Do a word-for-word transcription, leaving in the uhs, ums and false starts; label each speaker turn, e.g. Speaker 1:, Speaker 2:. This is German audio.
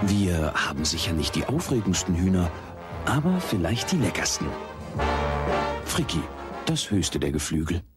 Speaker 1: Wir haben sicher nicht die aufregendsten Hühner, aber vielleicht die leckersten. Fricki, das höchste der Geflügel.